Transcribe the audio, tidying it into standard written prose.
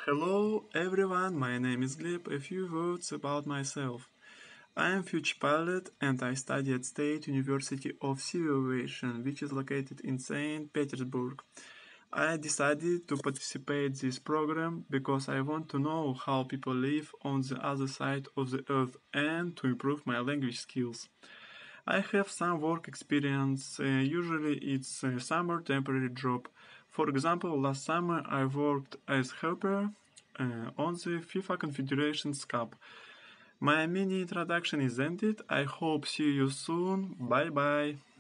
Hello everyone, my name is Gleb. A few words about myself. I am future pilot and I study at State University of Civil Aviation, which is located in St. Petersburg. I decided to participate this program because I want to know how people live on the other side of the earth and to improve my language skills. I have some work experience, usually it's a summer temporary job. For example, last summer I worked as helper on the FIFA Confederations Cup. My mini introduction is ended. I hope see you soon. Bye bye.